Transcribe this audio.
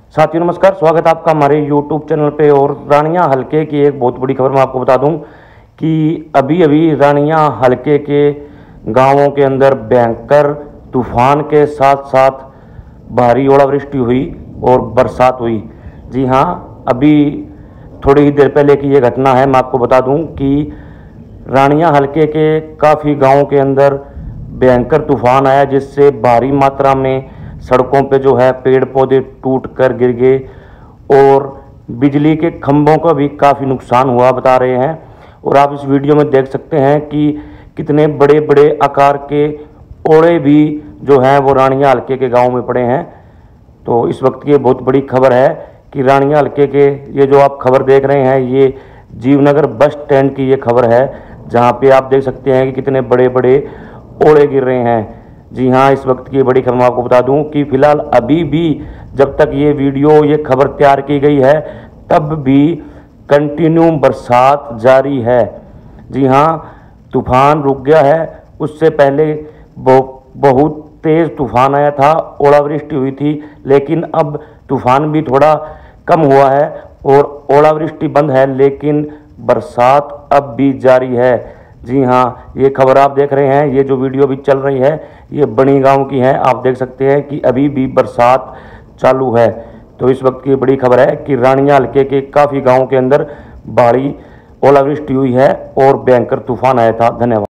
साथियों नमस्कार, स्वागत है आपका हमारे YouTube चैनल पे। और रानियां हलके की एक बहुत बड़ी खबर मैं आपको बता दूं कि अभी अभी रानियां हलके के गांवों के अंदर भयंकर तूफान के साथ साथ भारी ओलावृष्टि हुई और बरसात हुई। जी हाँ, अभी थोड़ी ही देर पहले की ये घटना है। मैं आपको बता दूं कि रानियां हलके के काफ़ी गांवों के अंदर भयंकर तूफान आया, जिससे भारी मात्रा में सड़कों पे जो है पेड़ पौधे टूट कर गिर गए और बिजली के खंभों का भी काफ़ी नुकसान हुआ बता रहे हैं। और आप इस वीडियो में देख सकते हैं कि कितने बड़े बड़े आकार के ओले भी जो हैं वो रानियां हलके के गांव में पड़े हैं। तो इस वक्त की बहुत बड़ी खबर है कि रानियां हलके के ये जो आप खबर देख रहे हैं, ये जीवनगर बस स्टैंड की ये खबर है, जहां पे आप देख सकते हैं कि कितने बड़े बड़े ओले गिर रहे हैं। जी हाँ, इस वक्त की बड़ी खबर मैं आपको बता दूं कि फिलहाल अभी भी जब तक ये वीडियो ये खबर तैयार की गई है तब भी कंटिन्यू बरसात जारी है। जी हाँ, तूफान रुक गया है, उससे पहले बहुत तेज़ तूफान आया था, ओलावृष्टि हुई थी, लेकिन अब तूफान भी थोड़ा कम हुआ है और ओलावृष्टि बंद है, लेकिन बरसात अब भी जारी है। जी हाँ, ये खबर आप देख रहे हैं, ये जो वीडियो भी चल रही है ये बनी गांव की है। आप देख सकते हैं कि अभी भी बरसात चालू है। तो इस वक्त की बड़ी खबर है कि रानियां हलके के काफ़ी गांवों के अंदर भारी ओलावृष्टि हुई है और भयंकर तूफान आया था। धन्यवाद।